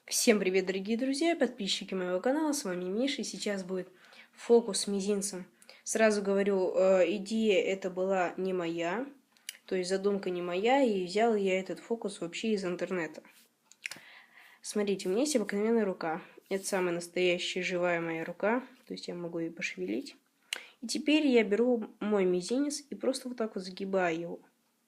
Всем привет, дорогие друзья и подписчики моего канала, с вами Миша, и сейчас будет фокус с мизинцем. Сразу говорю, идея это была не моя, то есть задумка не моя, и взял я этот фокус вообще из интернета. Смотрите, у меня есть обыкновенная рука, это самая настоящая живая моя рука, то есть я могу ее пошевелить. И теперь я беру мой мизинец и просто вот так вот загибаю его.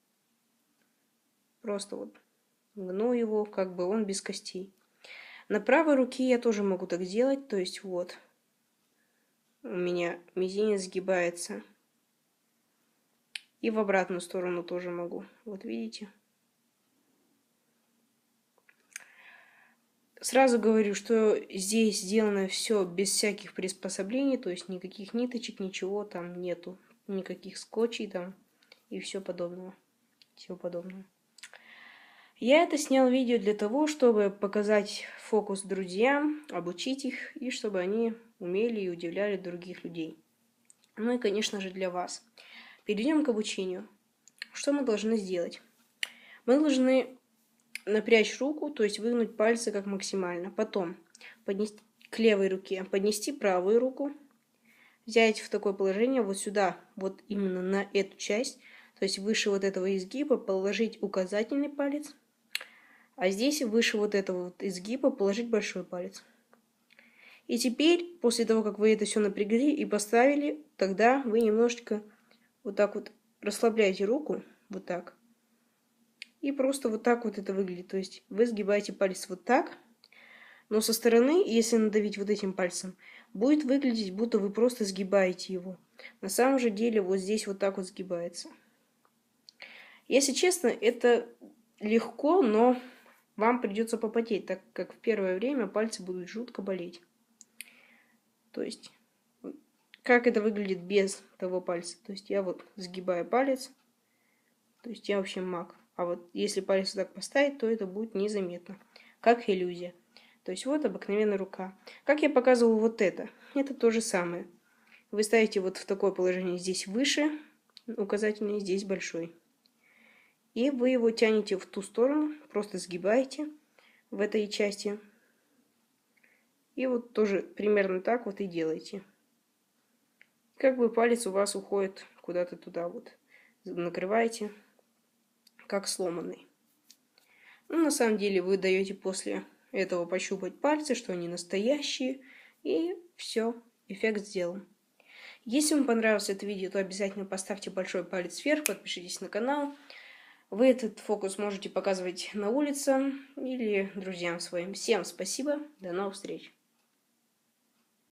Просто вот гну его, как бы он без костей. На правой руке я тоже могу так делать, то есть вот. У меня мизинец сгибается. И в обратную сторону тоже могу. Вот видите? Сразу говорю, что здесь сделано все без всяких приспособлений, то есть никаких ниточек, ничего там нету. Никаких скотчей там и все подобного. Всего подобного. Я это снял видео для того, чтобы показать фокус друзьям, обучить их, и чтобы они умели и удивляли других людей. Ну и, конечно же, для вас. Перейдем к обучению. Что мы должны сделать? Мы должны напрячь руку, то есть выгнуть пальцы как максимально. Потом поднести к левой руке, поднести правую руку, взять в такое положение вот сюда, вот именно на эту часть, то есть выше вот этого изгиба положить указательный палец, а здесь выше вот этого вот изгиба положить большой палец. И теперь, после того, как вы это все напрягли и поставили, тогда вы немножечко вот так вот расслабляете руку, вот так. И просто вот так вот это выглядит. То есть вы сгибаете палец вот так, но со стороны, если надавить вот этим пальцем, будет выглядеть, будто вы просто сгибаете его. На самом же деле вот здесь вот так вот сгибается. Если честно, это легко, но вам придется попотеть, так как в первое время пальцы будут жутко болеть. То есть, как это выглядит без того пальца? То есть я вот сгибаю палец, то есть я вообще маг. А вот если палец вот так поставить, то это будет незаметно, как иллюзия. То есть вот обыкновенная рука. Как я показывала вот это то же самое. Вы ставите вот в такое положение здесь выше, указательный, здесь большой. И вы его тянете в ту сторону, просто сгибаете в этой части. И вот тоже примерно так вот и делаете. Как бы палец у вас уходит куда-то туда вот. Накрываете, как сломанный. Ну, на самом деле вы даете после этого пощупать пальцы, что они настоящие. И все, эффект сделан. Если вам понравилось это видео, то обязательно поставьте большой палец вверх, подпишитесь на канал. Вы этот фокус можете показывать на улице или друзьям своим. Всем спасибо, до новых встреч!